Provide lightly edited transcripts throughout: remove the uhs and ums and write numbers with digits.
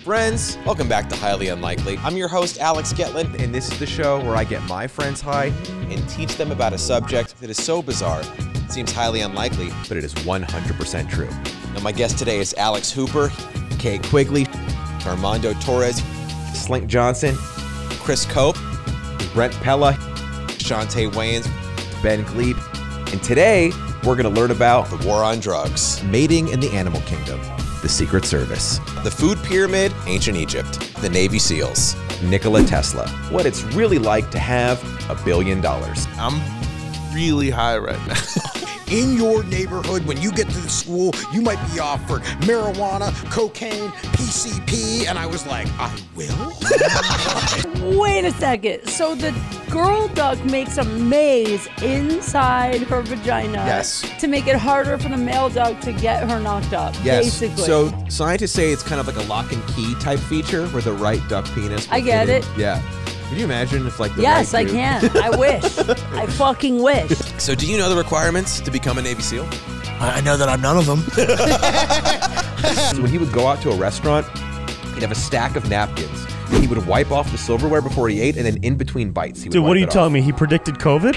Friends, welcome back to Highly Unlikely. I'm your host, Alex Gettlin, and this is the show where I get my friends high and teach them about a subject that is so bizarre, it seems highly unlikely, but it is 100% true. Now, my guest today is Alex Hooper, Kate Quigley, Armando Torres, Slink Johnson, Chris Cope, Brent Pella, Shantae Wayans, Ben Gleep, and today we're going to learn about the war on drugs, mating in the animal kingdom, the Secret Service, the food pyramid, ancient Egypt, the Navy SEALs, Nikola Tesla, what it's really like to have $1 billion. I'm really high right now. In your neighborhood, when you get to the school, you might be offered marijuana, cocaine, PCP, and I was like, I will? Wait a second. So the girl duck makes a maze inside her vagina to make it harder for the male duck to get her knocked up, basically. So scientists say it's kind of like a lock and key type feature where the right duck penis will I get fit it. in. Yeah. Can you imagine if like the Yes, right I can. I wish. I fucking wish. So do you know the requirements to become a Navy SEAL? I know that I'm none of them. So when he would go out to a restaurant, he'd have a stack of napkins. He would wipe off the silverware before he ate, and then in between bites, he would Dude, what are you wipe it telling off. me? He predicted COVID?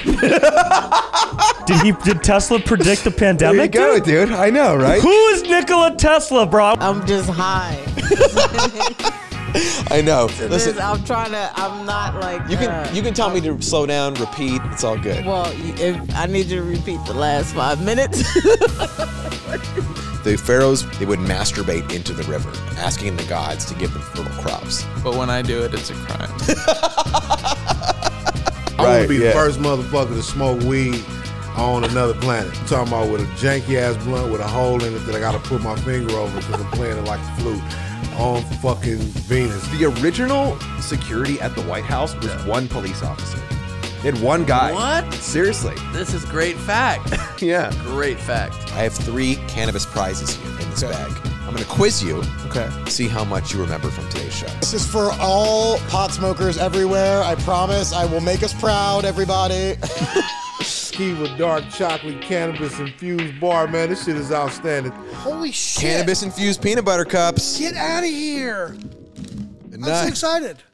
Did Tesla predict the pandemic? There you go, dude. I know, right? Who is Nikola Tesla, bro? I'm just high. I know. Listen, I'm not like. you can tell me to slow down, repeat. It's all good. Well, if I need you to repeat the last 5 minutes. The pharaohs, they would masturbate into the river, asking the gods to give them fertile crops. But when I do it, it's a crime. I want to be the first motherfucker to smoke weed on another planet. I'm talking about with a janky ass blunt with a hole in it that I got to put my finger over because I'm playing it like a flute on fucking Venus. The original security at the White House was one police officer. They had one guy. What? Seriously. This is great fact. Yeah. Great fact. I have 3 cannabis prizes here in this bag. I'm going to quiz you. Okay. See how much you remember from today's show. This is for all pot smokers everywhere. I promise I will make us proud, everybody. Kiva dark chocolate cannabis infused bar, man. This shit is outstanding. Holy shit. Cannabis infused peanut butter cups. Get out of here. Good I'm so night. excited.